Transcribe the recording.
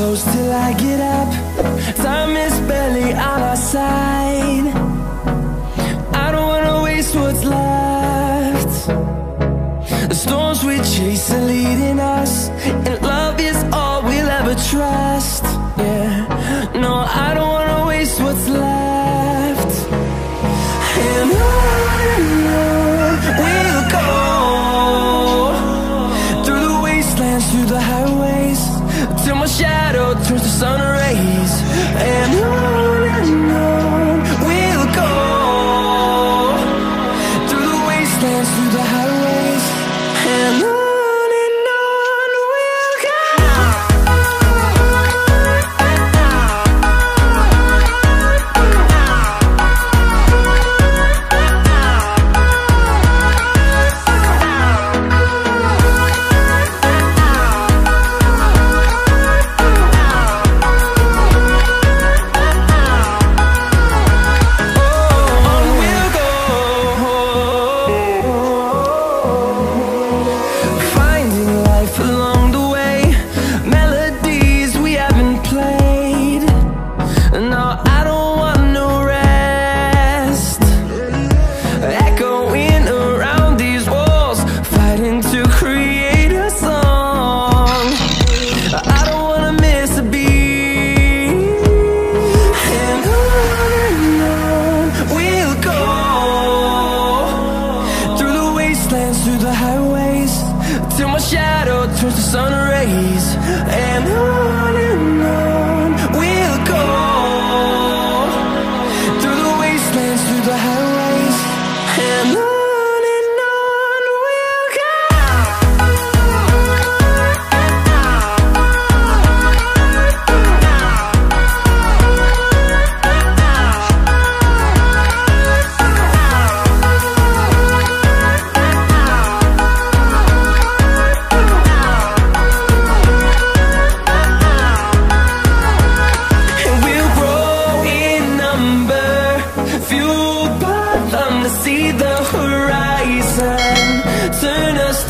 close till I get up. Time is barely on our side. I don't wanna waste what's left. The storms we chase are leading us, and love is all we'll ever trust. Yeah, no, I don't wanna waste what's left. And on we'll go, through the wastelands, through the highways, till my shadow turns to sun rays. And on we'll go, through the wastelands, through the highways, and on we'll go. Through the highways, till my shadow turns to sun rays. And on we'll go, through the wastelands, through the highways, and on we'll go. See the horizon, turn us